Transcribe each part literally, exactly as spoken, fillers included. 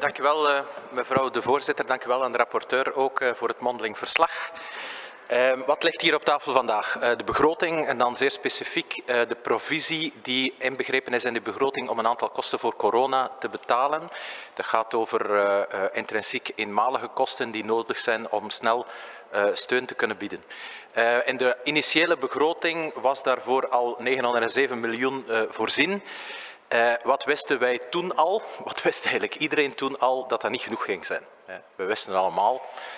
dank u wel, uh, mevrouw de voorzitter. Dank u wel aan de rapporteur ook uh, voor het mondeling verslag. Uh, wat ligt hier op tafel vandaag? Uh, de begroting en dan zeer specifiek uh, de provisie die inbegrepen is in de begroting om een aantal kosten voor corona te betalen. Dat gaat over uh, uh, intrinsiek eenmalige kosten die nodig zijn om snel uh, steun te kunnen bieden. Uh, in de initiële begroting was daarvoor al negenhonderdzeven miljoen uh, voorzien. Uh, wat wisten wij toen al? Wat wist eigenlijk iedereen toen al? Dat dat niet genoeg ging zijn. Uh, we wisten allemaal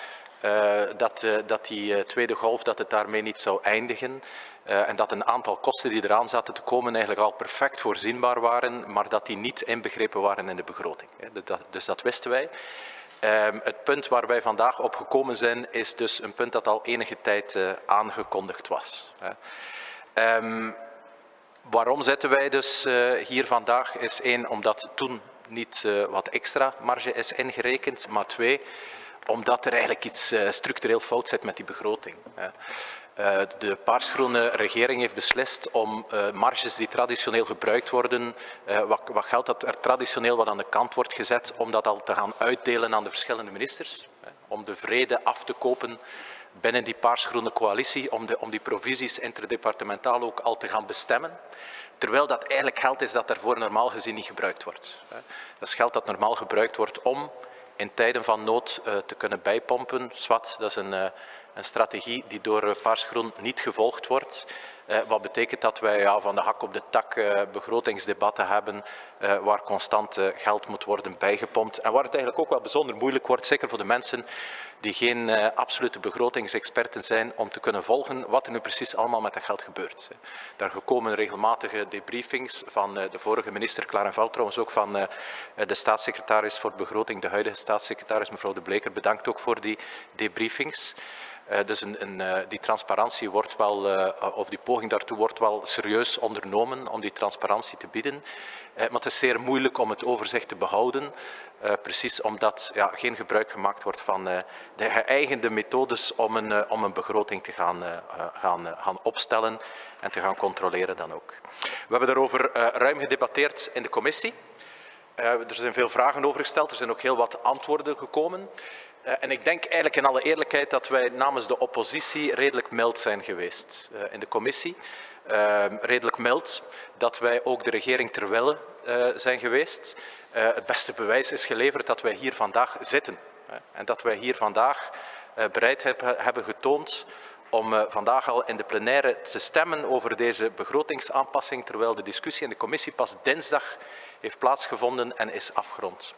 uh, dat, uh, dat die uh, tweede golf dat het daarmee niet zou eindigen. Uh, en dat een aantal kosten die eraan zaten te komen eigenlijk al perfect voorzienbaar waren, maar dat die niet inbegrepen waren in de begroting. Uh, dat, dus dat wisten wij. Uh, het punt waar wij vandaag op gekomen zijn is dus een punt dat al enige tijd uh, aangekondigd was. Uh, um, Waarom zitten wij dus uh, hier vandaag is één, omdat toen niet uh, wat extra marge is ingerekend, maar twee, omdat er eigenlijk iets uh, structureel fout zit met die begroting. Uh, uh, de paarsgroene regering heeft beslist om uh, marges die traditioneel gebruikt worden, uh, wat, wat geld dat er traditioneel wat aan de kant wordt gezet, om dat al te gaan uitdelen aan de verschillende ministers, uh, om de vrede af te kopen binnen die paarsgroene coalitie, om, de, om die provisies interdepartementaal ook al te gaan bestemmen. Terwijl dat eigenlijk geld is dat daarvoor normaal gezien niet gebruikt wordt. Dat is geld dat normaal gebruikt wordt om in tijden van nood uh, te kunnen bijpompen. Zwat, dat is een, uh, een strategie die door uh, Paarsgroen niet gevolgd wordt. Uh, wat betekent dat wij ja, van de hak op de tak uh, begrotingsdebatten hebben uh, waar constant uh, geld moet worden bijgepompt. En waar het eigenlijk ook wel bijzonder moeilijk wordt, zeker voor de mensen die geen uh, absolute begrotingsexperten zijn, om te kunnen volgen wat er nu precies allemaal met dat geld gebeurt. Daar komen regelmatige debriefings van uh, de vorige minister Klarenveld, trouwens ook van uh, de staatssecretaris voor begroting, de huidige staatssecretaris mevrouw De Bleker, bedankt ook voor die debriefings. Uh, dus een, een, uh, die transparantie wordt wel, uh, of die poging daartoe wordt wel serieus ondernomen om die transparantie te bieden. Uh, maar het is zeer moeilijk om het overzicht te behouden, uh, precies omdat ja, geen gebruik gemaakt wordt van uh, de geëigende methodes om een, uh, om een begroting te gaan, uh, gaan, uh, gaan opstellen en te gaan controleren dan ook. We hebben daarover uh, ruim gedebatteerd in de commissie. Uh, er zijn veel vragen over gesteld, er zijn ook heel wat antwoorden gekomen. Uh, en ik denk eigenlijk in alle eerlijkheid dat wij namens de oppositie redelijk mild zijn geweest uh, in de commissie. Uh, redelijk mild dat wij ook de regering ter wille uh, zijn geweest. Uh, het beste bewijs is geleverd dat wij hier vandaag zitten. Uh, en dat wij hier vandaag uh, bereid heb, hebben getoond om uh, vandaag al in de plenaire te stemmen over deze begrotingsaanpassing, terwijl de discussie in de commissie pas dinsdag heeft plaatsgevonden en is afgerond.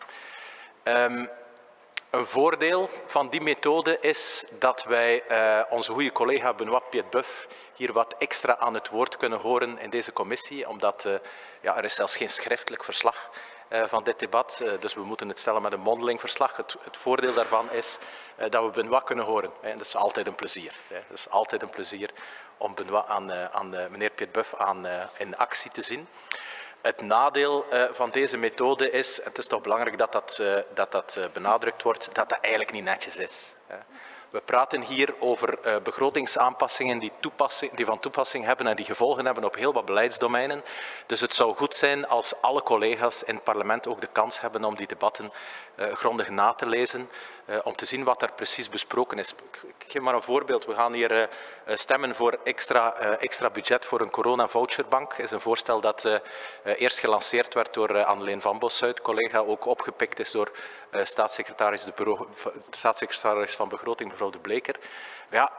Um, Een voordeel van die methode is dat wij uh, onze goede collega Benoît Pietbeuf hier wat extra aan het woord kunnen horen in deze commissie, omdat uh, ja, er is zelfs geen schriftelijk verslag uh, van dit debat, uh, dus we moeten het stellen met een mondeling verslag. Het, het voordeel daarvan is uh, dat we Benoît kunnen horen. Hè. Dat is altijd een plezier. Hè. Dat is altijd een plezier om Benoît aan, uh, aan uh, meneer Pietbeuf aan, uh, in actie te zien. Het nadeel uh, van deze methode is, en het is toch belangrijk dat dat, uh, dat, dat uh, benadrukt wordt, dat dat eigenlijk niet netjes is. Uh, we praten hier over uh, begrotingsaanpassingen die, toepassing, die van toepassing hebben en die gevolgen hebben op heel wat beleidsdomeinen. Dus het zou goed zijn als alle collega's in het parlement ook de kans hebben om die debatten uh, grondig na te lezen, uh, om te zien wat er precies besproken is. Ik geef maar een voorbeeld. We gaan hier uh, stemmen voor extra, uh, extra budget voor een corona-voucherbank. Dat is een voorstel dat uh, uh, eerst gelanceerd werd door uh, Anneleen van Bossuyt, collega, ook opgepikt is door uh, staatssecretaris, de bureau, staatssecretaris van Begroting, mevrouw De Bleker. Ja,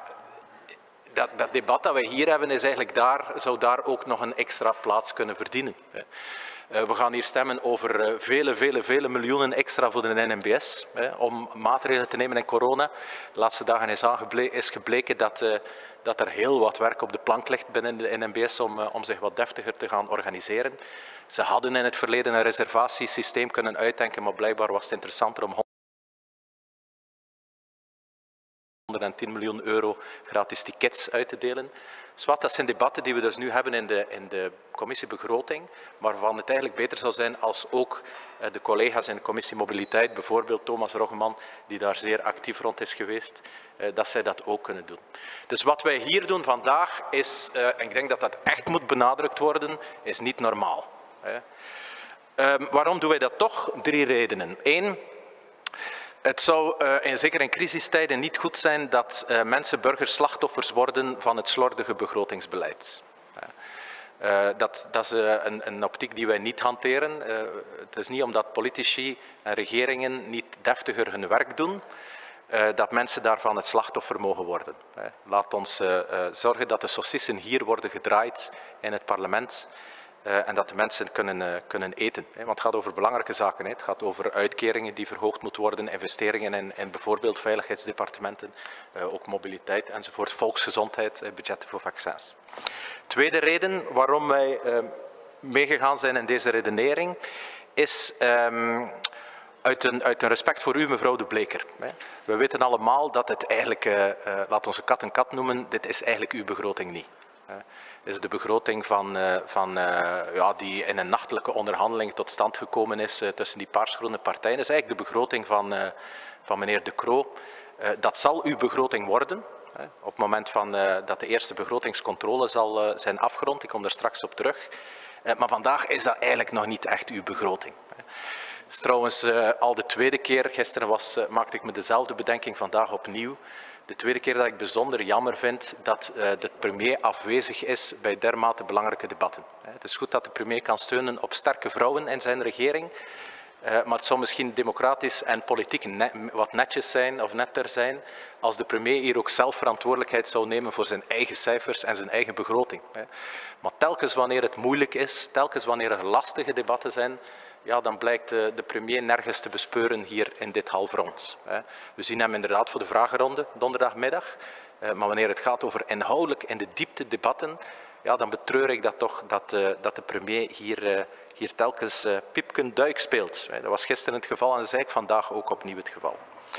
dat, dat debat dat wij hier hebben, is eigenlijk daar, zou daar ook nog een extra plaats kunnen verdienen. Uh, we gaan hier stemmen over uh, vele, vele, vele miljoenen extra voor de N M B S, hè, om maatregelen te nemen in corona. De laatste dagen is, is gebleken dat, uh, dat er heel wat werk op de plank ligt binnen de N M B S om, uh, om zich wat deftiger te gaan organiseren. Ze hadden in het verleden een reservatiesysteem kunnen uitdenken, maar blijkbaar was het interessanter om honderdtien miljoen euro gratis tickets uit te delen. Zwat, dat zijn debatten die we dus nu hebben in de, in de commissie begroting, maar waarvan het eigenlijk beter zou zijn als ook uh, de collega's in de commissie mobiliteit, bijvoorbeeld Thomas Roggeman, die daar zeer actief rond is geweest, uh, dat zij dat ook kunnen doen. Dus wat wij hier doen vandaag is, uh, en ik denk dat dat echt moet benadrukt worden, is niet normaal. Hè. Um, waarom doen wij dat toch? Drie redenen. Eén, Het zou uh, in, zeker in crisistijden niet goed zijn dat uh, mensen, burgers, slachtoffers worden van het slordige begrotingsbeleid. Uh, dat, dat is uh, een, een optiek die wij niet hanteren. Uh, het is niet omdat politici en regeringen niet deftiger hun werk doen, uh, dat mensen daarvan het slachtoffer mogen worden. Uh, laat ons uh, uh, zorgen dat de saucissen hier worden gedraaid in het parlement. Uh, en dat de mensen kunnen, uh, kunnen eten. Hè. Want het gaat over belangrijke zaken. Hè. Het gaat over uitkeringen die verhoogd moeten worden, investeringen in, in bijvoorbeeld veiligheidsdepartementen, uh, ook mobiliteit enzovoort, volksgezondheid, uh, budgetten voor vaccins. Tweede reden waarom wij uh, meegegaan zijn in deze redenering is um, uit, een, uit een respect voor u, mevrouw De Bleker. Hè. We weten allemaal dat het eigenlijk, uh, uh, laat ons een kat een kat noemen, dit is eigenlijk uw begroting niet. Hè. Dit is de begroting van, uh, van, uh, ja, die in een nachtelijke onderhandeling tot stand gekomen is uh, tussen die paarsgroene partijen. Dat is eigenlijk de begroting van, uh, van meneer De Croo. Uh, dat zal uw begroting worden. Hè, op het moment van, uh, dat de eerste begrotingscontrole zal uh, zijn afgerond. Ik kom er straks op terug. Uh, maar vandaag is dat eigenlijk nog niet echt uw begroting. Hè. Dat is trouwens uh, al de tweede keer. Gisteren was, uh, maakte ik me dezelfde bedenking, vandaag opnieuw. De tweede keer dat ik bijzonder jammer vind dat uh, de premier afwezig is bij dermate belangrijke debatten. Het is goed dat de premier kan steunen op sterke vrouwen in zijn regering, uh, maar het zou misschien democratisch en politiek net, wat netjes zijn of netter zijn als de premier hier ook zelf verantwoordelijkheid zou nemen voor zijn eigen cijfers en zijn eigen begroting. Maar telkens wanneer het moeilijk is, telkens wanneer er lastige debatten zijn, ja, dan blijkt de, de premier nergens te bespeuren hier in dit halfrond. We zien hem inderdaad voor de vragenronde donderdagmiddag, maar wanneer het gaat over inhoudelijk in de diepte debatten, ja, dan betreur ik dat toch dat, uh, dat de premier hier, uh, hier telkens uh, piepkenduik speelt. Dat was gisteren het geval en dat is eigenlijk vandaag ook opnieuw het geval.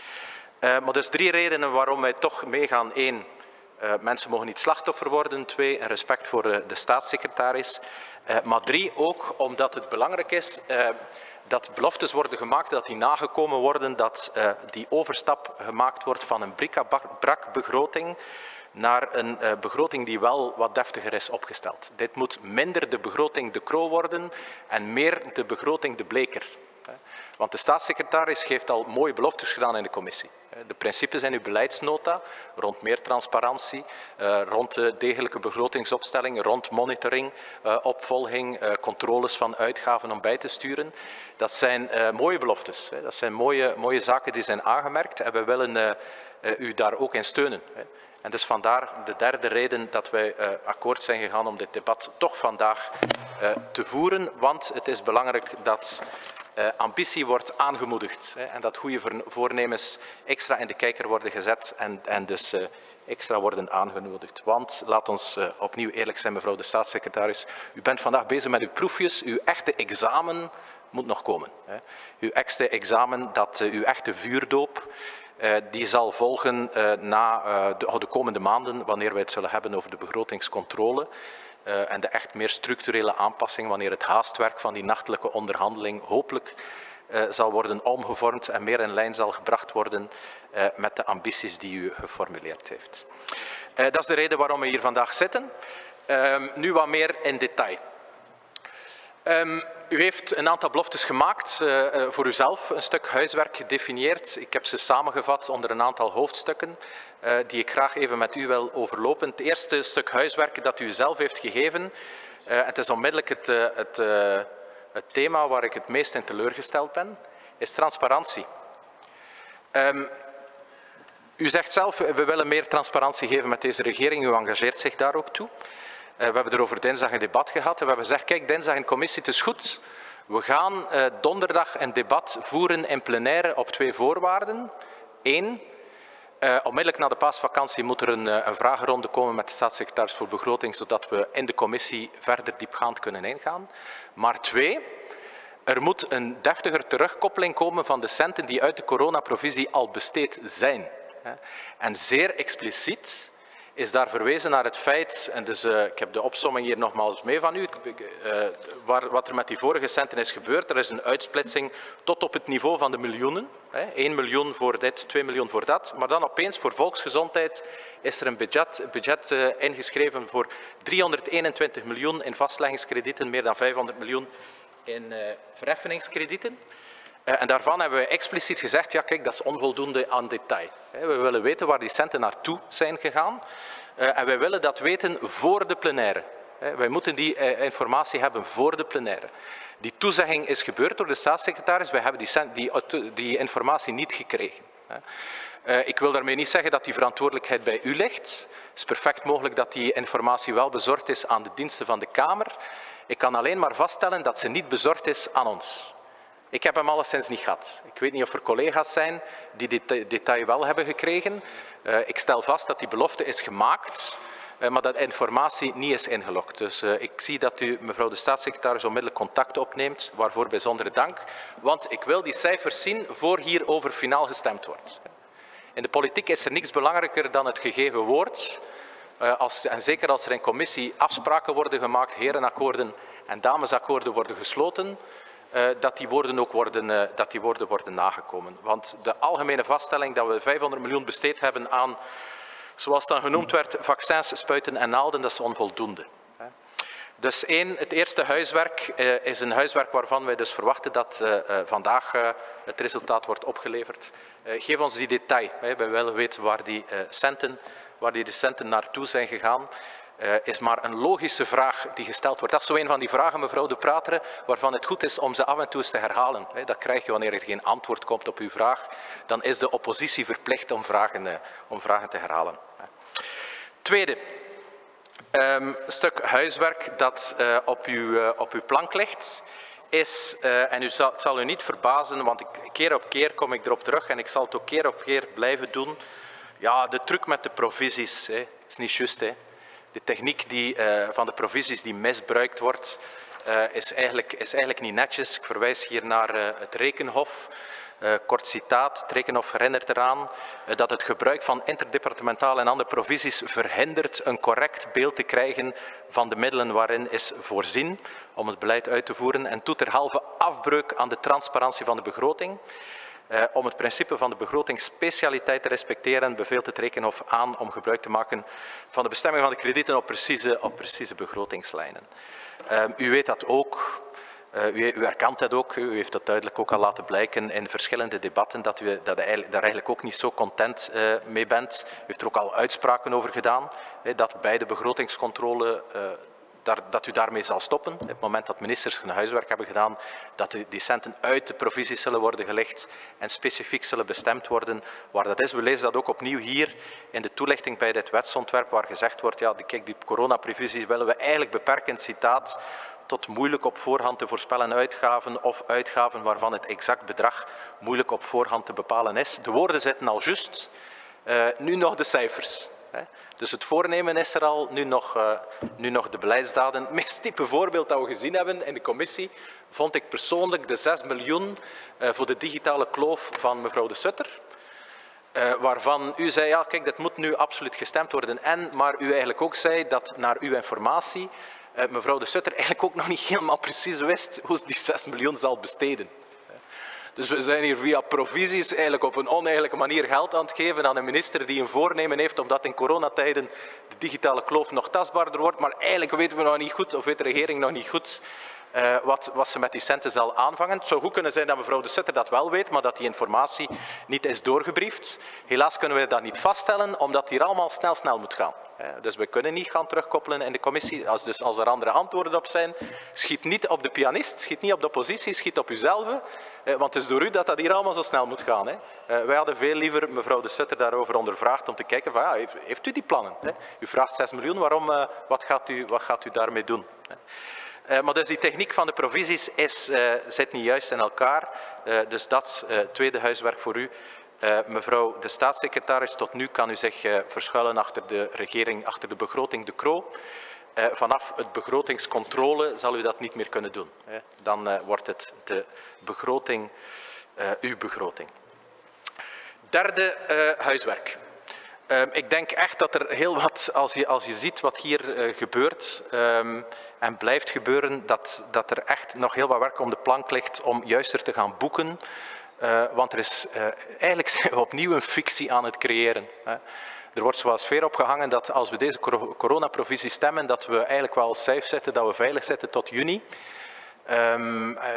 Uh, maar dus drie redenen waarom wij toch meegaan. Eén, uh, mensen mogen niet slachtoffer worden. Twee, een respect voor uh, de staatssecretaris. Uh, maar drie, ook omdat het belangrijk is uh, dat beloftes worden gemaakt, dat die nagekomen worden, dat uh, die overstap gemaakt wordt van een bric-à-brac begroting naar een uh, begroting die wel wat deftiger is opgesteld. Dit moet minder de begroting De Croo worden en meer de begroting De Bleker. Want de staatssecretaris heeft al mooie beloftes gedaan in de commissie. De principes in uw beleidsnota rond meer transparantie, rond de degelijke begrotingsopstelling, rond monitoring, opvolging, controles van uitgaven om bij te sturen. Dat zijn mooie beloftes. Dat zijn mooie, mooie zaken die zijn aangemerkt en we willen u daar ook in steunen. En dus vandaar de derde reden dat wij uh, akkoord zijn gegaan om dit debat toch vandaag uh, te voeren. Want het is belangrijk dat uh, ambitie wordt aangemoedigd. Hè, en dat goede voornemens extra in de kijker worden gezet en, en dus uh, extra worden aangemoedigd. Want, laat ons uh, opnieuw eerlijk zijn, mevrouw de staatssecretaris. U bent vandaag bezig met uw proefjes. Uw echte examen moet nog komen. Hè. Uw echte examen, dat, uh, uw echte vuurdoop. Uh, die zal volgen uh, na uh, de, de komende maanden, wanneer wij het zullen hebben over de begrotingscontrole uh, en de echt meer structurele aanpassing, wanneer het haastwerk van die nachtelijke onderhandeling hopelijk uh, zal worden omgevormd en meer in lijn zal gebracht worden uh, met de ambities die u geformuleerd heeft. Uh, dat is de reden waarom we hier vandaag zitten. Uh, nu wat meer in detail. Um, u heeft een aantal beloftes gemaakt, uh, voor uzelf een stuk huiswerk gedefinieerd. Ik heb ze samengevat onder een aantal hoofdstukken uh, die ik graag even met u wil overlopen. Het eerste stuk huiswerk dat u zelf heeft gegeven, uh, het is onmiddellijk het, uh, het, uh, het thema waar ik het meest in teleurgesteld ben, is transparantie. Um, u zegt zelf, we willen meer transparantie geven met deze regering, u engageert zich daar ook toe. Uh, we hebben er over dinsdag een debat gehad en we hebben gezegd, kijk, dinsdag in commissie, het is goed. We gaan uh, donderdag een debat voeren in plenaire op twee voorwaarden. Eén, uh, onmiddellijk na de paasvakantie moet er een, uh, een vragenronde komen met de staatssecretaris voor begroting, zodat we in de commissie verder diepgaand kunnen ingaan. Maar twee, er moet een deftiger terugkoppeling komen van de centen die uit de coronaprovisie al besteed zijn. En zeer expliciet is daar verwezen naar het feit, en dus uh, ik heb de opsomming hier nogmaals mee van u, uh, waar, wat er met die vorige centen is gebeurd. Er is een uitsplitsing tot op het niveau van de miljoenen. Hè, één miljoen voor dit, twee miljoen voor dat. Maar dan opeens voor volksgezondheid is er een budget, budget uh, ingeschreven voor driehonderdeenentwintig miljoen in vastleggingskredieten, meer dan vijfhonderd miljoen in uh, verheffeningskredieten. En daarvan hebben we expliciet gezegd, ja kijk, dat is onvoldoende aan detail. We willen weten waar die centen naartoe zijn gegaan. En wij willen dat weten voor de plenaire. Wij moeten die informatie hebben voor de plenaire. Die toezegging is gebeurd door de staatssecretaris. Wij hebben die, die, die informatie niet gekregen. Ik wil daarmee niet zeggen dat die verantwoordelijkheid bij u ligt. Het is perfect mogelijk dat die informatie wel bezorgd is aan de diensten van de Kamer. Ik kan alleen maar vaststellen dat ze niet bezorgd is aan ons. Ik heb hem alleszins niet gehad. Ik weet niet of er collega's zijn die dit detail wel hebben gekregen. Uh, ik stel vast dat die belofte is gemaakt, uh, maar dat informatie niet is ingelogd. Dus uh, ik zie dat u, mevrouw de staatssecretaris, onmiddellijk contact opneemt, waarvoor bijzondere dank. Want ik wil die cijfers zien voor hierover finaal gestemd wordt. In de politiek is er niets belangrijker dan het gegeven woord. Uh, als, en zeker als er in commissie afspraken worden gemaakt, herenakkoorden en damesakkoorden worden gesloten, Uh, dat, die woorden ook worden, uh, dat die woorden worden nagekomen. Want de algemene vaststelling dat we vijfhonderd miljoen besteed hebben aan, zoals dan genoemd werd, vaccins, spuiten en naalden, dat is onvoldoende. Dus één, het eerste huiswerk uh, is een huiswerk waarvan wij dus verwachten dat uh, uh, vandaag uh, het resultaat wordt opgeleverd. Uh, geef ons die detail. Hè. Wij willen weten waar die, uh, centen, waar die de centen naartoe zijn gegaan. Uh, is maar een logische vraag die gesteld wordt. Dat is zo een van die vragen, mevrouw De Prateren, waarvan het goed is om ze af en toe eens te herhalen. Dat krijg je wanneer er geen antwoord komt op uw vraag. Dan is de oppositie verplicht om vragen, uh, om vragen te herhalen. Tweede, um, een stuk huiswerk dat uh, op, uw, uh, op uw plank ligt, is, uh, en u zal, het zal u niet verbazen, want ik, keer op keer kom ik erop terug en ik zal het ook keer op keer blijven doen. Ja, de truc met de provisies, hè, is niet juist, hè. De techniek die, uh, van de provisies die misbruikt wordt, uh, is, eigenlijk, is eigenlijk niet netjes. Ik verwijs hier naar uh, het Rekenhof. Uh, kort citaat, het Rekenhof herinnert eraan uh, dat het gebruik van interdepartementale en andere provisies verhindert een correct beeld te krijgen van de middelen waarin is voorzien om het beleid uit te voeren en toeterhalve afbreuk aan de transparantie van de begroting. Uh, om het principe van de begrotingsspecialiteit te respecteren, beveelt het Rekenhof aan om gebruik te maken van de bestemming van de kredieten op precieze, op precieze begrotingslijnen. Uh, u weet dat ook, uh, u, u herkent dat ook, u heeft dat duidelijk ook al laten blijken in verschillende debatten, dat u dat eigenlijk, daar eigenlijk ook niet zo content uh, mee bent. U heeft er ook al uitspraken over gedaan, hè, dat bij de begrotingscontrole uh, Daar, dat u daarmee zal stoppen. Op het moment dat ministers hun huiswerk hebben gedaan, dat die centen uit de provisies zullen worden gelegd en specifiek zullen bestemd worden waar dat is. We lezen dat ook opnieuw hier in de toelichting bij dit wetsontwerp, waar gezegd wordt, ja, kijk, die coronaprovisies willen we eigenlijk beperken, citaat, tot moeilijk op voorhand te voorspellen uitgaven of uitgaven waarvan het exact bedrag moeilijk op voorhand te bepalen is. De woorden zitten al juist, uh, nu nog de cijfers. Hè. Dus het voornemen is er al, nu nog, uh, nu nog de beleidsdaden. Het meest type voorbeeld dat we gezien hebben in de commissie vond ik persoonlijk de zes miljoen uh, voor de digitale kloof van mevrouw De Sutter. Uh, waarvan u zei, ja kijk, dat moet nu absoluut gestemd worden. En, maar u eigenlijk ook zei dat naar uw informatie uh, mevrouw De Sutter eigenlijk ook nog niet helemaal precies wist hoe ze die zes miljoen zal besteden. Dus we zijn hier via provisies eigenlijk op een oneigenlijke manier geld aan het geven aan een minister die een voornemen heeft omdat in coronatijden de digitale kloof nog tastbaarder wordt. Maar eigenlijk weten we nog niet goed, of weet de regering nog niet goed, uh, wat, wat ze met die centen zal aanvangen. Het zou goed kunnen zijn dat mevrouw De Sutter dat wel weet, maar dat die informatie niet is doorgebriefd. Helaas kunnen we dat niet vaststellen, omdat het hier allemaal snel, snel moet gaan. Dus we kunnen niet gaan terugkoppelen in de commissie. Als, dus als er andere antwoorden op zijn, schiet niet op de pianist, schiet niet op de oppositie, schiet op uzelf. Want het is door u dat dat hier allemaal zo snel moet gaan. Hè. Wij hadden veel liever mevrouw De Sutter daarover ondervraagd om te kijken van ja, heeft, heeft u die plannen? Hè? U vraagt zes miljoen, waarom, uh, wat, gaat u, wat gaat u daarmee doen? Uh, maar dus die techniek van de provisies is, uh, zit niet juist in elkaar. Uh, dus dat is uh, tweede huiswerk voor u. Uh, mevrouw de staatssecretaris, tot nu kan u zich uh, verschuilen achter de regering, achter de begroting De Croo. Uh, vanaf het begrotingscontrole zal u dat niet meer kunnen doen. Hè. Dan uh, wordt het de begroting, uh, uw begroting. Derde uh, huiswerk. Uh, ik denk echt dat er heel wat, als je, als je ziet wat hier uh, gebeurt um, en blijft gebeuren, dat, dat er echt nog heel wat werk om de plank ligt om juister te gaan boeken. Uh, want er is, uh, eigenlijk zijn we opnieuw een fictie aan het creëren. Hè. Er wordt zo'n sfeer opgehangen dat als we deze coronaprovisie stemmen, dat we eigenlijk wel safe zitten, dat we veilig zitten tot juni. Um, uh,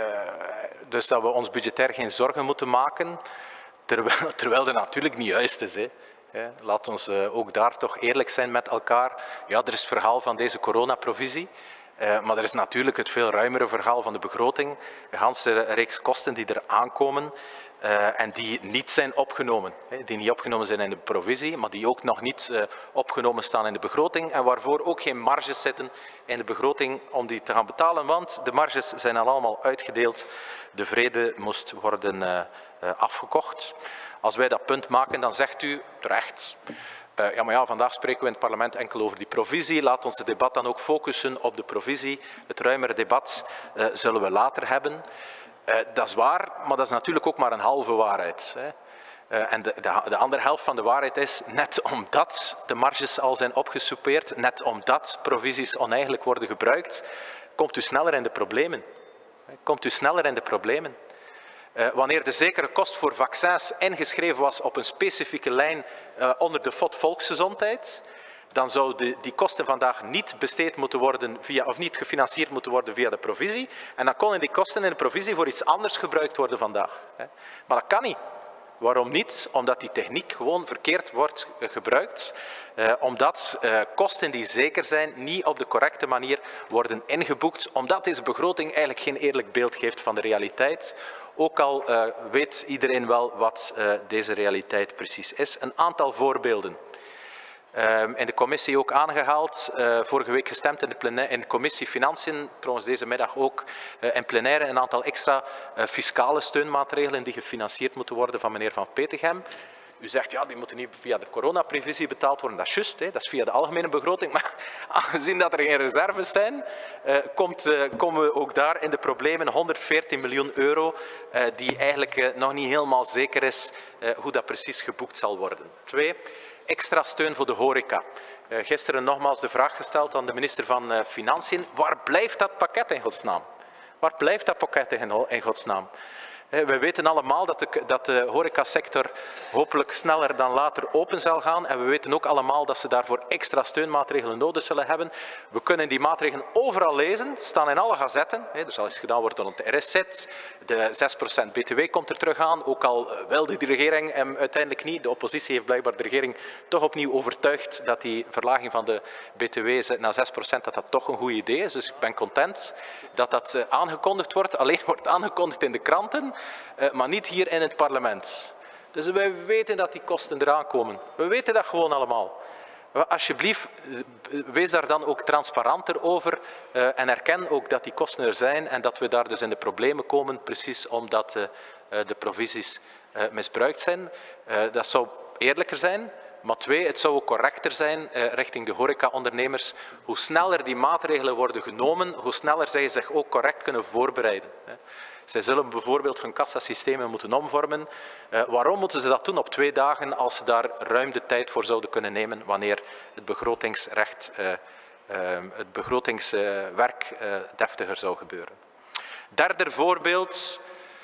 dus dat we ons budgetair geen zorgen moeten maken, terwijl, terwijl dat natuurlijk niet juist is. Hè. Ja, laat ons uh, ook daar toch eerlijk zijn met elkaar. Ja, er is het verhaal van deze coronaprovisie. Uh, maar er is natuurlijk het veel ruimere verhaal van de begroting. Een ganse reeks kosten die er aankomen uh, en die niet zijn opgenomen. Hè, die niet opgenomen zijn in de provisie, maar die ook nog niet uh, opgenomen staan in de begroting. En waarvoor ook geen marges zitten in de begroting om die te gaan betalen. Want de marges zijn al allemaal uitgedeeld. De vrede moest worden uh, uh, afgekocht. Als wij dat punt maken, dan zegt u terecht. Uh, ja, maar ja, vandaag spreken we in het parlement enkel over die provisie. Laat ons het debat dan ook focussen op de provisie. Het ruimere debat uh, zullen we later hebben. Uh, dat is waar, maar dat is natuurlijk ook maar een halve waarheid. Hè. Uh, en de, de, de andere helft van de waarheid is, net omdat de marges al zijn opgesoupeerd, net omdat provisies oneigenlijk worden gebruikt, komt u sneller in de problemen. Komt u sneller in de problemen. Uh, wanneer de zekere kost voor vaccins ingeschreven was op een specifieke lijn uh, onder de F O D Volksgezondheid, dan zouden die kosten vandaag niet besteed moeten worden via, of niet gefinancierd moeten worden via de provisie. En dan konden die kosten in de provisie voor iets anders gebruikt worden vandaag. Hè. Maar dat kan niet. Waarom niet? Omdat die techniek gewoon verkeerd wordt gebruikt. Uh, omdat uh, kosten die zeker zijn niet op de correcte manier worden ingeboekt. Omdat deze begroting eigenlijk geen eerlijk beeld geeft van de realiteit. Ook al uh, weet iedereen wel wat uh, deze realiteit precies is. Een aantal voorbeelden. Uh, in de commissie ook aangehaald, uh, vorige week gestemd in de, plenaire, in de commissie Financiën, trouwens deze middag ook uh, in plenaire, een aantal extra uh, fiscale steunmaatregelen die gefinancierd moeten worden van meneer Van Petegem. U zegt, ja, die moeten niet via de coronaprevisie betaald worden. Dat is juist, hè, dat is via de algemene begroting. Maar aangezien dat er geen reserves zijn, uh, komt, uh, komen we ook daar in de problemen. honderdveertien miljoen euro, uh, die eigenlijk uh, nog niet helemaal zeker is uh, hoe dat precies geboekt zal worden. Twee, extra steun voor de horeca. Uh, gisteren nogmaals de vraag gesteld aan de minister van uh, Financiën. Waar blijft dat pakket in godsnaam? Waar blijft dat pakket in, in godsnaam? We weten allemaal dat de, dat de horecasector hopelijk sneller dan later open zal gaan. En we weten ook allemaal dat ze daarvoor extra steunmaatregelen nodig zullen hebben. We kunnen die maatregelen overal lezen, staan in alle gazetten. Er zal iets gedaan worden rond de R S Z. De zes procent B T W komt er terug aan. Ook al wilde die regering hem uiteindelijk niet. De oppositie heeft blijkbaar de regering toch opnieuw overtuigd dat die verlaging van de B T W naar zes procent dat dat toch een goed idee is. Dus ik ben content dat dat aangekondigd wordt. Alleen wordt aangekondigd in de kranten. Uh, maar niet hier in het parlement. Dus wij weten dat die kosten eraan komen. We weten dat gewoon allemaal. Alsjeblieft, wees daar dan ook transparanter over uh, en erken ook dat die kosten er zijn en dat we daar dus in de problemen komen, precies omdat uh, de provisies uh, misbruikt zijn. Uh, dat zou eerlijker zijn. Maar twee, het zou ook correcter zijn uh, richting de horecaondernemers. Hoe sneller die maatregelen worden genomen, hoe sneller zij zich ook correct kunnen voorbereiden. Hè. Zij zullen bijvoorbeeld hun kassasystemen moeten omvormen. Uh, waarom moeten ze dat doen op twee dagen als ze daar ruim de tijd voor zouden kunnen nemen wanneer het begrotingsrecht, uh, uh, het begrotingswerk uh, deftiger zou gebeuren? Derde voorbeeld.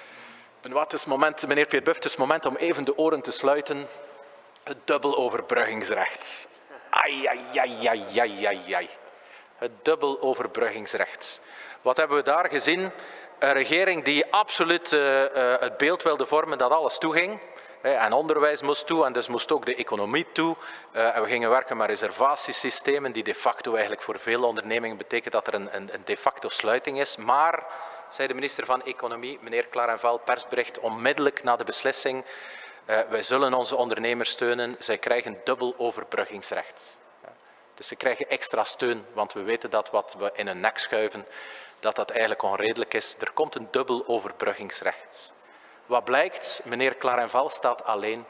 Wat is het moment, meneer Pierre Buft, het is het moment om even de oren te sluiten. Het dubbel overbruggingsrecht. Ai, ai, ai, ai, ai, ai, ai. Het dubbel overbruggingsrecht. Wat hebben we daar gezien? Een regering die absoluut uh, uh, het beeld wilde vormen dat alles toeging. Uh, en onderwijs moest toe en dus moest ook de economie toe. Uh, en we gingen werken met reservatiesystemen die de facto eigenlijk voor veel ondernemingen betekent dat er een, een, een de facto sluiting is. Maar, zei de minister van Economie, meneer Clarenval, persbericht onmiddellijk na de beslissing. Uh, wij zullen onze ondernemers steunen. Zij krijgen dubbel overbruggingsrecht. Uh, dus ze krijgen extra steun, want we weten dat wat we in hun nek schuiven, dat dat eigenlijk onredelijk is. Er komt een dubbel overbruggingsrecht. Wat blijkt? Meneer Clarenval staat alleen.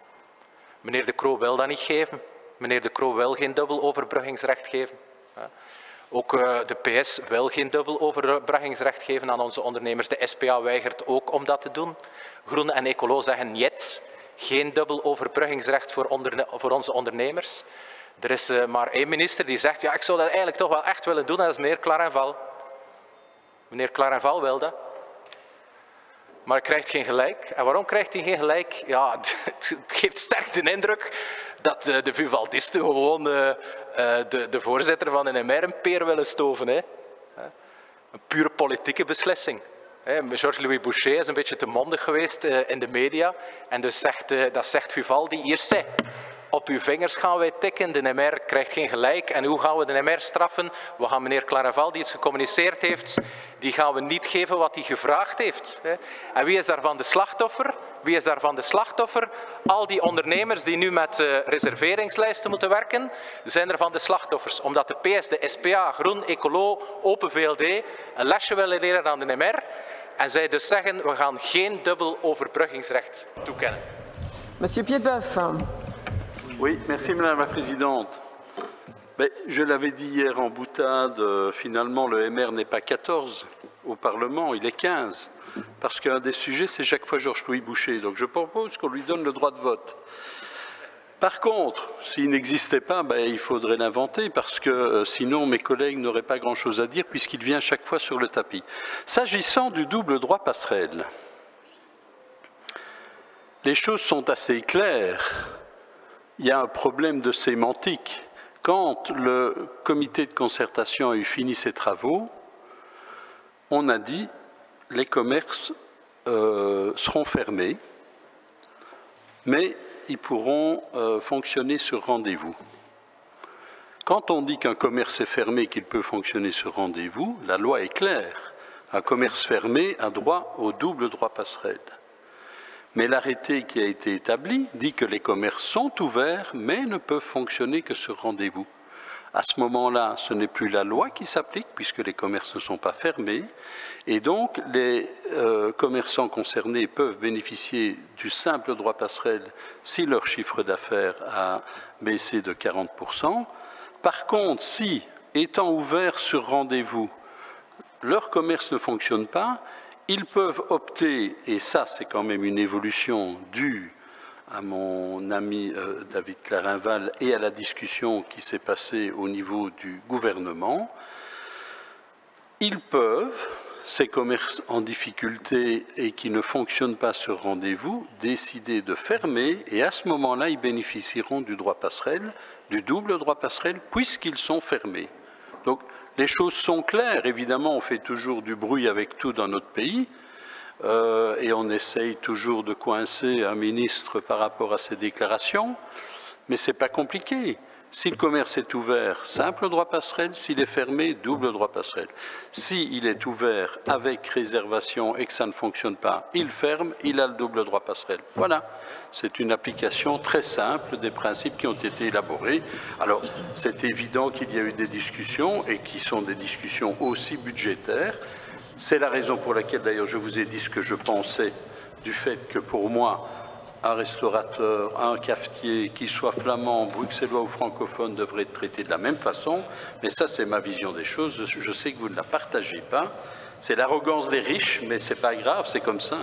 Meneer De Croo wil dat niet geven. Meneer De Croo wil geen dubbel overbruggingsrecht geven. Ook uh, de P S wil geen dubbel overbruggingsrecht geven aan onze ondernemers. De S P A weigert ook om dat te doen. Groenen en Ecolo zeggen niet. Geen dubbel overbruggingsrecht voor, onderne voor onze ondernemers. Er is uh, maar één minister die zegt, ja, ik zou dat eigenlijk toch wel echt willen doen, en dat is meneer Clarenval. Meneer Clarenval wil dat. Maar hij krijgt geen gelijk. En waarom krijgt hij geen gelijk? Ja, het geeft sterk de indruk dat de Vivaldisten gewoon uh, uh, de, de voorzitter van N M R een peer willen stoven. Hè. een pure politieke beslissing. Georges-Louis Boucher is een beetje te mondig geweest uh, in de media en dus zegt, uh, dat zegt Vivaldi, hier zei, op uw vingers gaan wij tikken, de M R krijgt geen gelijk en hoe gaan we de M R straffen? We gaan meneer Claraval, die iets gecommuniceerd heeft, die gaan we niet geven wat hij gevraagd heeft. Hè. En wie is daarvan de slachtoffer? Wie is daarvan de slachtoffer? Al die ondernemers die nu met uh, reserveringslijsten moeten werken, zijn ervan de slachtoffers. Omdat de P S, de S P A, Groen, Ecolo, Open V L D een lesje willen leren aan de M R en zij dus zeggen, we gaan geen dubbel overbruggingsrecht toekennen. Monsieur Piedboeuf. Oui, merci Madame la Présidente. Mais je l'avais dit hier en boutade, finalement le M R n'est pas quatorze au Parlement, il est quinze. Parce qu'un des sujets, c'est chaque fois Georges-Louis Boucher. Donc je propose qu'on lui donne le droit de vote. Par contre, s'il n'existait pas, ben, il faudrait l'inventer parce que euh, sinon mes collègues n'auraient pas grand-chose à dire puisqu'il vient chaque fois sur le tapis. S'agissant du double droit passerelle, les choses sont assez claires. Il y a un problème de sémantique. Quand le comité de concertation a eu fini ses travaux, on a dit les commerces euh, seront fermés, mais ils pourront euh, fonctionner sur rendez-vous. Quand on dit qu'un commerce est fermé et qu'il peut fonctionner sur rendez-vous, la loi est claire. Un commerce fermé a droit au double droit passerelle. Mais l'arrêté qui a été établi dit que les commerces sont ouverts, mais ne peuvent fonctionner que sur rendez-vous. À ce moment-là, ce n'est plus la loi qui s'applique, puisque les commerces ne sont pas fermés, et donc les euh, commerçants concernés peuvent bénéficier du simple droit passerelle si leur chiffre d'affaires a baissé de quarante pour cent. Par contre, si, étant ouverts sur rendez-vous, leur commerce ne fonctionne pas, ils peuvent opter, et ça c'est quand même une évolution due à mon ami euh, David Clarinval et à la discussion qui s'est passée au niveau du gouvernement, ils peuvent, ces commerces en difficulté et qui ne fonctionnent pas sur rendez-vous, décider de fermer et à ce moment-là, ils bénéficieront du droit passerelle, du double droit passerelle, puisqu'ils sont fermés. Donc, les choses sont claires. Évidemment, on fait toujours du bruit avec tout dans notre pays. Euh, et on essaye toujours de coincer un ministre par rapport à ses déclarations, mais ce n'est pas compliqué. Si le commerce est ouvert, simple droit passerelle. S'il est fermé, double droit passerelle. S'il est ouvert avec réservation et que ça ne fonctionne pas, il ferme, il a le double droit passerelle. Voilà, c'est une application très simple des principes qui ont été élaborés. Alors, c'est évident qu'il y a eu des discussions et qui sont des discussions aussi budgétaires. C'est la raison pour laquelle, d'ailleurs, je vous ai dit ce que je pensais du fait que, pour moi, un restaurateur, un cafetier, qu'il soit flamand, bruxellois ou francophone, devrait être traité de la même façon. Mais ça, c'est ma vision des choses. Je sais que vous ne la partagez pas. C'est l'arrogance des riches, mais ce n'est pas grave, c'est comme ça.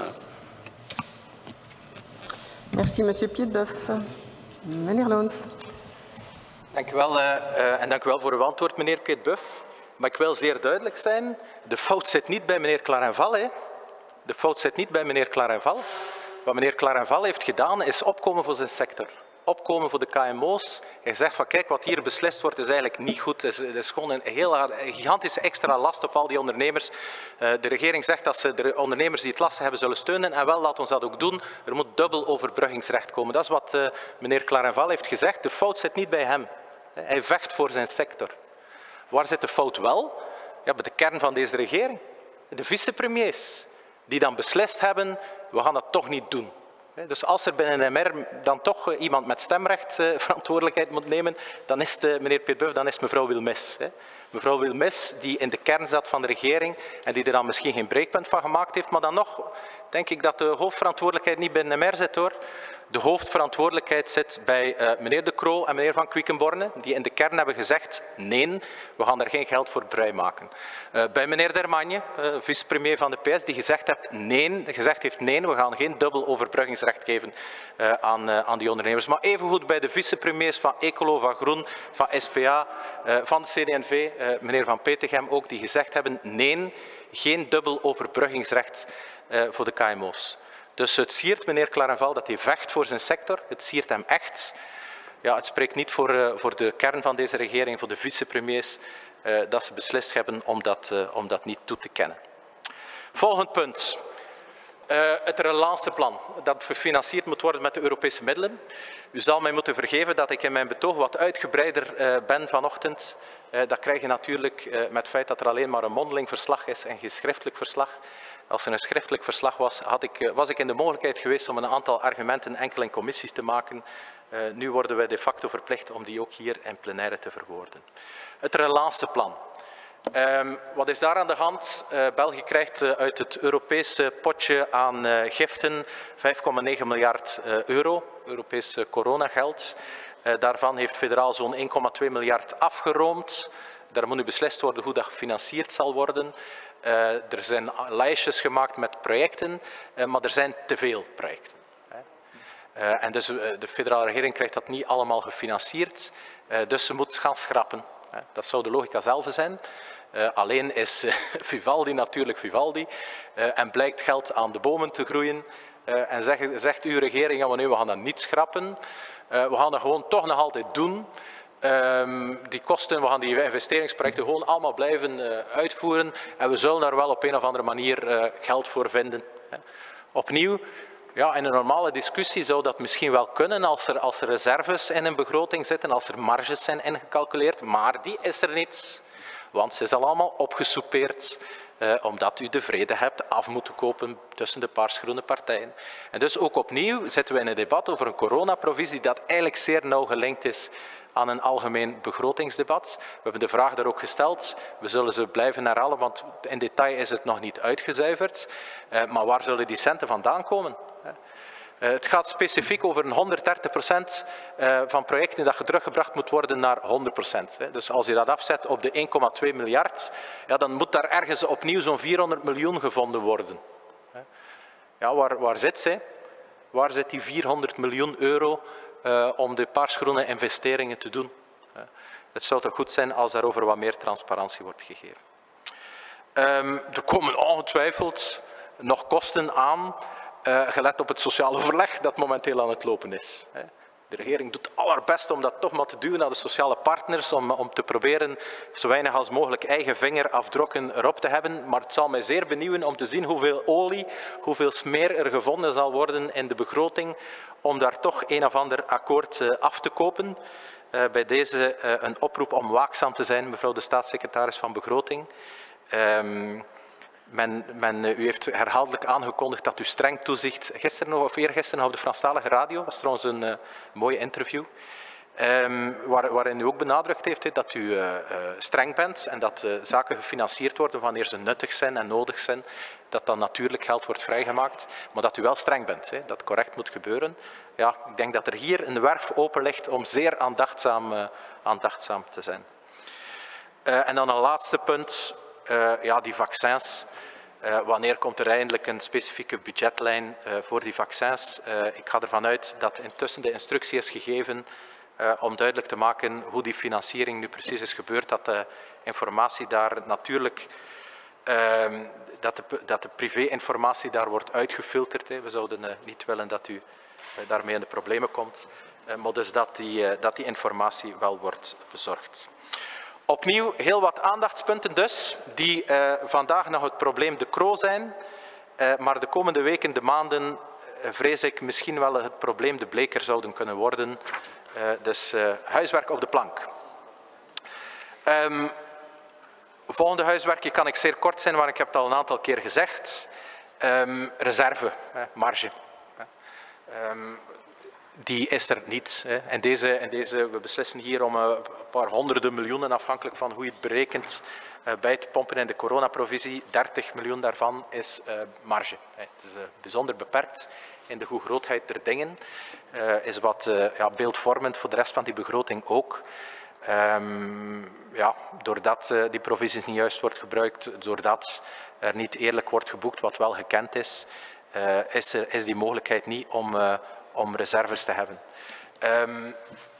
Merci, Monsieur Piedboeuf. Meneer Loons. Dank u wel, uh, en dank u wel voor uw antwoord, meneer Piedboeuf. Maar ik wil zeer duidelijk zijn, de fout zit niet bij meneer Clarinval. Hè. De fout zit niet bij meneer Clarinval. Wat meneer Clarinval heeft gedaan, is opkomen voor zijn sector. Opkomen voor de K M O's. Hij zegt van kijk, wat hier beslist wordt is eigenlijk niet goed. Het is, het is gewoon een heel een gigantische extra last op al die ondernemers. Uh, de regering zegt dat ze de ondernemers die het lastig hebben zullen steunen. En wel, laat ons dat ook doen. Er moet dubbel overbruggingsrecht komen. Dat is wat uh, meneer Clarinval heeft gezegd. De fout zit niet bij hem. Hij vecht voor zijn sector. Waar zit de fout wel? Ja, bij de kern van deze regering. De vicepremiers. Die dan beslist hebben, we gaan dat toch niet doen. Dus als er binnen M R dan toch iemand met stemrecht uh, verantwoordelijkheid moet nemen, dan is het, meneer Piedboeuf, dan is het mevrouw Wilmes. Hè. Mevrouw Wilmes, die in de kern zat van de regering en die er dan misschien geen breekpunt van gemaakt heeft, maar dan nog denk ik dat de hoofdverantwoordelijkheid niet binnen M R zit, hoor. De hoofdverantwoordelijkheid zit bij uh, meneer De Croo en meneer Van Quickenborne, die in de kern hebben gezegd, nee, we gaan daar geen geld voor vrijmaken. Uh, bij meneer Dermagne, uh, vicepremier van de P S, die gezegd, heeft, nee, gezegd heeft, nee, we gaan geen dubbel overbruggingsrecht geven uh, aan, uh, aan die ondernemers. Maar evengoed bij de vicepremiers van Ecolo, van Groen, van S P A, uh, van de C D N V, uh, meneer Van Petegem ook, die gezegd hebben, nee, geen dubbel overbruggingsrecht uh, voor de K M O's. Dus het siert meneer Clarinval dat hij vecht voor zijn sector. Het siert hem echt. Ja, het spreekt niet voor, uh, voor de kern van deze regering, voor de vicepremiers. uh, dat ze beslist hebben om dat, uh, om dat niet toe te kennen. Volgend punt. Uh, het relanceplan dat gefinancierd moet worden met de Europese middelen. U zal mij moeten vergeven dat ik in mijn betoog wat uitgebreider uh, ben vanochtend. Uh, dat krijg je natuurlijk uh, met het feit dat er alleen maar een mondeling verslag is en geen schriftelijk verslag. Als er een schriftelijk verslag was, had ik, uh, was ik in de mogelijkheid geweest om een aantal argumenten enkel in commissies te maken. Uh, nu worden wij de facto verplicht om die ook hier in plenaire te verwoorden. Het relanceplan. Um, wat is daar aan de hand? Uh, België krijgt uh, uit het Europese potje aan uh, giften vijf komma negen miljard uh, euro, Europees uh, coronageld. Uh, daarvan heeft federaal zo'n één komma twee miljard afgeroomd. Daar moet nu beslist worden hoe dat gefinancierd zal worden. Uh, er zijn lijstjes gemaakt met projecten, uh, maar er zijn te veel projecten. Uh, en dus uh, de federale regering krijgt dat niet allemaal gefinancierd, uh, dus ze moet gaan schrappen. Uh, dat zou de logica zelf zijn. Uh, alleen is uh, Vivaldi natuurlijk Vivaldi uh, en blijkt geld aan de bomen te groeien. Uh, en zeg, zegt uw regering, ja, maar nee, we gaan dat niet schrappen. Uh, we gaan dat gewoon toch nog altijd doen. Um, die kosten, we gaan die investeringsprojecten gewoon allemaal blijven uh, uitvoeren. En we zullen daar wel op een of andere manier uh, geld voor vinden. Uh, opnieuw, ja, in een normale discussie zou dat misschien wel kunnen als er, als er reserves in een begroting zitten, als er marges zijn ingecalculeerd, maar die is er niet. Want ze is al allemaal opgesoupeerd, eh, omdat u de vrede hebt af moeten kopen tussen de paarsgroene partijen. En dus ook opnieuw zitten we in een debat over een coronaprovisie dat eigenlijk zeer nauw gelinkt is aan een algemeen begrotingsdebat. We hebben de vraag daar ook gesteld. We zullen ze blijven herhalen, want in detail is het nog niet uitgezuiverd. Eh, maar waar zullen die centen vandaan komen? Uh, het gaat specifiek over een honderddertig procent uh, van projecten dat teruggebracht moet worden naar honderd procent. Hè. Dus als je dat afzet op de één komma twee miljard, ja, dan moet daar ergens opnieuw zo'n vierhonderd miljoen gevonden worden. Ja, waar, waar zit ze? Waar zit die vierhonderd miljoen euro uh, om de paarsgroene investeringen te doen? Uh, het zou toch goed zijn als daarover wat meer transparantie wordt gegeven. Um, er komen ongetwijfeld nog kosten aan. Uh, gelet op het sociaal overleg dat momenteel aan het lopen is. De regering doet het allerbeste om dat toch maar te duwen naar de sociale partners, om, om te proberen zo weinig als mogelijk eigen vingerafdrukken erop te hebben. Maar het zal mij zeer benieuwen om te zien hoeveel olie, hoeveel smeer er gevonden zal worden in de begroting, om daar toch een of ander akkoord uh, af te kopen. Uh, bij deze uh, een oproep om waakzaam te zijn, mevrouw de staatssecretaris van Begroting. Um, Men, men, u heeft herhaaldelijk aangekondigd dat u streng toezicht, gisteren nog of eergisteren nog op de Franstalige radio, dat was trouwens een uh, mooie interview, um, waar, waarin u ook benadrukt heeft he, dat u uh, uh, streng bent en dat uh, zaken gefinancierd worden wanneer ze nuttig zijn en nodig zijn, dat dan natuurlijk geld wordt vrijgemaakt, maar dat u wel streng bent, he, dat correct moet gebeuren. Ja, ik denk dat er hier een werf open ligt om zeer aandachtzaam, uh, aandachtzaam te zijn. Uh, en dan een laatste punt, uh, ja, die vaccins. Uh, wanneer komt er eindelijk een specifieke budgetlijn uh, voor die vaccins? Uh, ik ga ervan uit dat intussen de instructie is gegeven uh, om duidelijk te maken hoe die financiering nu precies is gebeurd. Dat de informatie daar natuurlijk, uh, dat de, dat de privé-informatie daar wordt uitgefilterd. Hè. We zouden uh, niet willen dat u uh, daarmee in de problemen komt. Uh, maar dus dat die, uh, dat die informatie wel wordt bezorgd. Opnieuw heel wat aandachtspunten dus, die uh, vandaag nog het probleem de Croo zijn, uh, maar de komende weken, de maanden, uh, vrees ik misschien wel het probleem de Bleker zouden kunnen worden. Uh, dus uh, huiswerk op de plank. Um, volgende huiswerkje kan ik zeer kort zijn, maar ik heb het al een aantal keer gezegd. Um, reserve, uh, marge. Uh, um, Die is er niet. Hè. En deze, en deze, we beslissen hier om een paar honderden miljoenen, afhankelijk van hoe je het berekent, uh, bij te pompen in de coronaprovisie. dertig miljoen daarvan is uh, marge. Hè. Het is uh, bijzonder beperkt in de grootheid der dingen. Uh, is wat uh, ja, beeldvormend voor de rest van die begroting ook. Um, ja, doordat uh, die provisies niet juist wordt gebruikt, doordat er niet eerlijk wordt geboekt wat wel gekend is, uh, is, er, is die mogelijkheid niet om... Uh, om reserves te hebben. Um,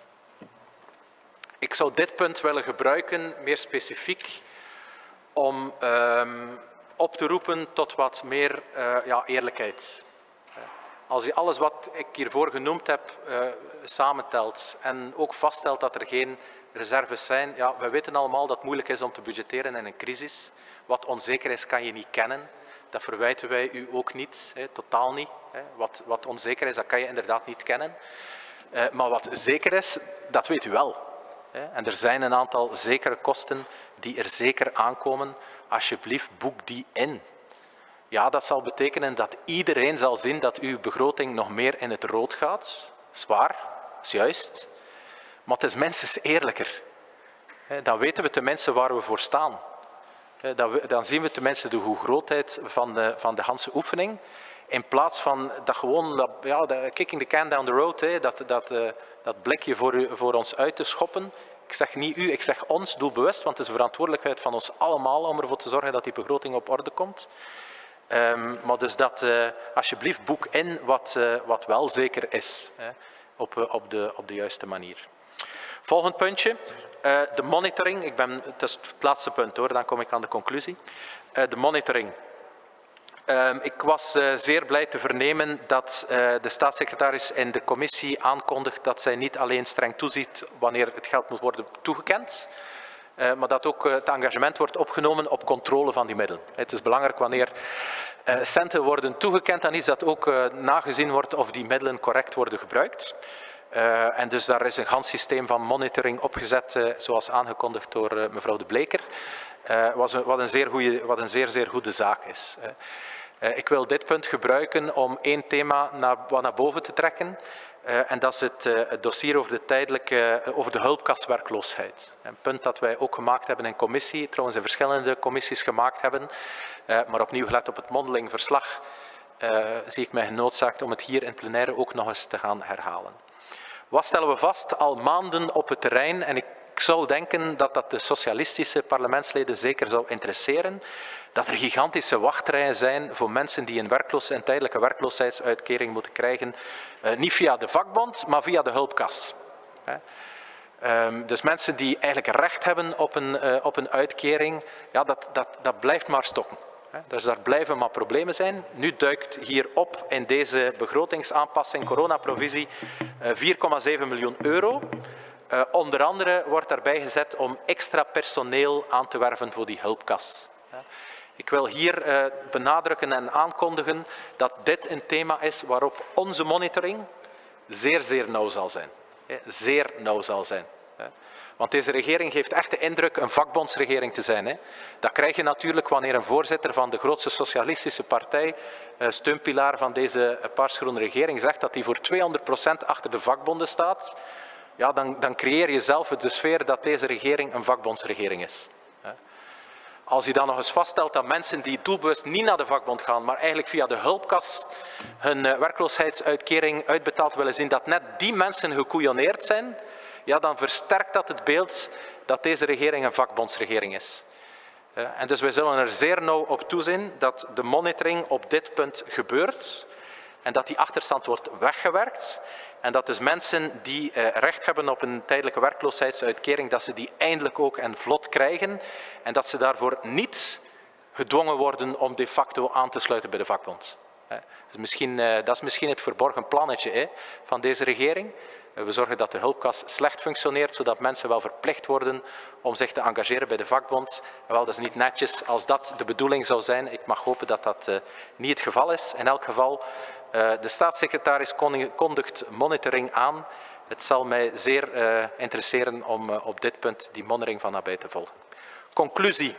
ik zou dit punt willen gebruiken, meer specifiek, om um, op te roepen tot wat meer uh, ja, eerlijkheid. Als je alles wat ik hiervoor genoemd heb uh, samentelt en ook vaststelt dat er geen reserves zijn. Ja, we weten allemaal dat het moeilijk is om te budgetteren in een crisis. Wat onzeker is, kan je niet kennen. Dat verwijten wij u ook niet, hè, totaal niet. Hè. Wat, wat onzeker is, dat kan je inderdaad niet kennen. Uh, maar wat zeker is, dat weet u wel. Hè. En er zijn een aantal zekere kosten die er zeker aankomen. Alsjeblieft, boek die in. Ja, dat zal betekenen dat iedereen zal zien dat uw begroting nog meer in het rood gaat. Zwaar, dat is juist. Maar het is minstens eerlijker. Dan weten we tenminste waar we voor staan. Dan zien we tenminste de grootheid van de, van de ganse oefening. In plaats van dat gewoon, dat, ja, dat kicking the can down the road, hè, dat, dat, dat blikje voor, u, voor ons uit te schoppen. Ik zeg niet u, ik zeg ons doelbewust, want het is de verantwoordelijkheid van ons allemaal om ervoor te zorgen dat die begroting op orde komt. Um, maar dus dat, uh, alsjeblieft, boek in wat, uh, wat wel zeker is, hè, op, uh, op, de, op de juiste manier. Volgend puntje, uh, de monitoring. Ik ben, het is het laatste punt hoor, dan kom ik aan de conclusie. Uh, de monitoring. Um, ik was uh, zeer blij te vernemen dat uh, de staatssecretaris in de commissie aankondigt dat zij niet alleen streng toeziet wanneer het geld moet worden toegekend, Uh, maar dat ook uh, het engagement wordt opgenomen op controle van die middelen. Het is belangrijk wanneer uh, centen worden toegekend, dan is dat ook uh, nagezien wordt of die middelen correct worden gebruikt. Uh, en dus daar is een gans systeem van monitoring opgezet, uh, zoals aangekondigd door uh, mevrouw De Bleker, uh, was een, wat, een zeer goeie, wat een zeer, zeer goede zaak is. Uh, uh, ik wil dit punt gebruiken om één thema naar, wat naar boven te trekken. Uh, en dat is het, uh, het dossier over de, tijdelijke, uh, over de hulpkastwerkloosheid. Een punt dat wij ook gemaakt hebben in commissie, trouwens in verschillende commissies gemaakt hebben. Uh, maar opnieuw gelet op het mondeling verslag uh, zie ik mij genoodzaakt om het hier in plenaire ook nog eens te gaan herhalen. Wat stellen we vast? Al maanden op het terrein, en ik zou denken dat dat de socialistische parlementsleden zeker zou interesseren, dat er gigantische wachtrijen zijn voor mensen die een werkloos en tijdelijke werkloosheidsuitkering moeten krijgen, uh, niet via de vakbond, maar via de hulpkast. Um, dus mensen die eigenlijk recht hebben op een, uh, op een uitkering, ja, dat, dat, dat blijft maar stokken. Dus daar blijven maar problemen zijn. Nu duikt hier op in deze begrotingsaanpassing, coronaprovisie, uh, vier komma zeven miljoen euro. Uh, onder andere wordt daarbij gezet om extra personeel aan te werven voor die hulpkas. Ik wil hier uh, benadrukken en aankondigen dat dit een thema is waarop onze monitoring zeer, zeer nauw zal zijn. Zeer nauw zal zijn. Want deze regering geeft echt de indruk een vakbondsregering te zijn. Hè. Dat krijg je natuurlijk wanneer een voorzitter van de grootste socialistische partij, steunpilaar van deze paarsgroene regering, zegt dat hij voor tweehonderd procent achter de vakbonden staat. Ja, dan, dan creëer je zelf de sfeer dat deze regering een vakbondsregering is. Als je dan nog eens vaststelt dat mensen die doelbewust niet naar de vakbond gaan, maar eigenlijk via de hulpkas hun werkloosheidsuitkering uitbetaald willen zien, dat net die mensen gekouillonneerd zijn, ja, dan versterkt dat het beeld dat deze regering een vakbondsregering is. En dus wij zullen er zeer nauw op toezien dat de monitoring op dit punt gebeurt en dat die achterstand wordt weggewerkt. En dat dus mensen die uh, recht hebben op een tijdelijke werkloosheidsuitkering, dat ze die eindelijk ook en vlot krijgen. En dat ze daarvoor niet gedwongen worden om de facto aan te sluiten bij de vakbond. Uh, dus misschien, uh, dat is misschien het verborgen plannetje hè, van deze regering. Uh, we zorgen dat de hulpkas slecht functioneert, zodat mensen wel verplicht worden om zich te engageren bij de vakbond. Wel, dat is niet netjes als dat de bedoeling zou zijn. Ik mag hopen dat dat uh, niet het geval is. In elk geval... Uh, de staatssecretaris kondigt monitoring aan. Het zal mij zeer uh, interesseren om uh, op dit punt die monitoring van nabij te volgen. Conclusie.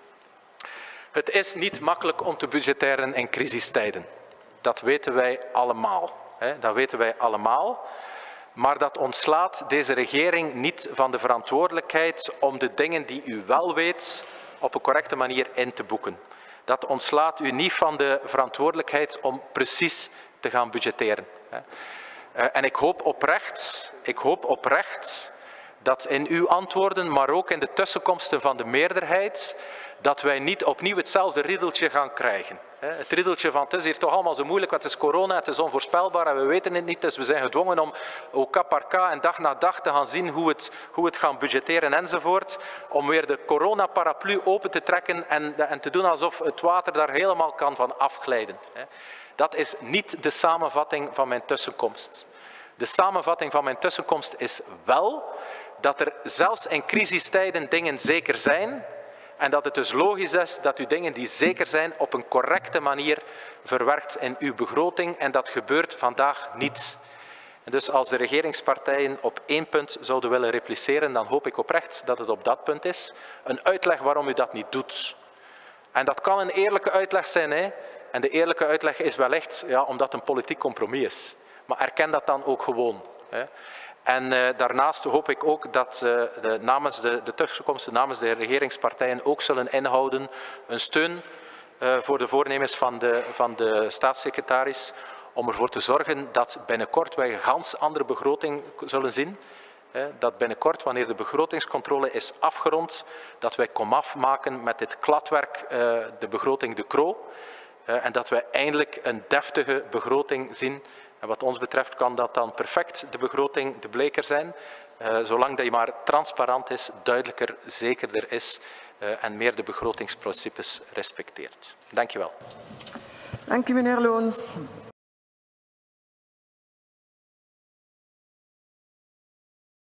Het is niet makkelijk om te budgetteren in crisistijden. Dat weten wij allemaal. Hè? Dat weten wij allemaal. Maar dat ontslaat deze regering niet van de verantwoordelijkheid om de dingen die u wel weet op een correcte manier in te boeken. Dat ontslaat u niet van de verantwoordelijkheid om precies te gaan budgetteren. En ik hoop oprecht, ik hoop oprecht dat in uw antwoorden, maar ook in de tussenkomsten van de meerderheid, dat wij niet opnieuw hetzelfde riddeltje gaan krijgen. Het riddeltje van het is hier toch allemaal zo moeilijk, want het is corona, het is onvoorspelbaar en we weten het niet, dus we zijn gedwongen om ook par ka en dag na dag te gaan zien hoe het, hoe het gaan budgetteren enzovoort, om weer de coronaparaplu open te trekken en, en te doen alsof het water daar helemaal kan van afglijden. Dat is niet de samenvatting van mijn tussenkomst. De samenvatting van mijn tussenkomst is wel dat er zelfs in crisistijden dingen zeker zijn en dat het dus logisch is dat u dingen die zeker zijn op een correcte manier verwerkt in uw begroting en dat gebeurt vandaag niet. En dus als de regeringspartijen op één punt zouden willen repliceren, dan hoop ik oprecht dat het op dat punt is. Een uitleg waarom u dat niet doet. En dat kan een eerlijke uitleg zijn, hè? En de eerlijke uitleg is wellicht ja, omdat het een politiek compromis is. Maar erken dat dan ook gewoon. Hè? En uh, daarnaast hoop ik ook dat uh, de, namens de, de tussenkomsten namens de regeringspartijen ook zullen inhouden een steun uh, voor de voornemens van de, van de staatssecretaris om ervoor te zorgen dat binnenkort wij een gans andere begroting zullen zien. Hè, dat binnenkort, wanneer de begrotingscontrole is afgerond, dat wij komaf maken met dit kladwerk, uh, de begroting De Croo. Uh, en dat wij eindelijk een deftige begroting zien. En wat ons betreft kan dat dan perfect de begroting De Bleker zijn, uh, zolang die maar transparant is, duidelijker, zekerder is uh, en meer de begrotingsprincipes respecteert. Dank je wel. Dank u, meneer Loons.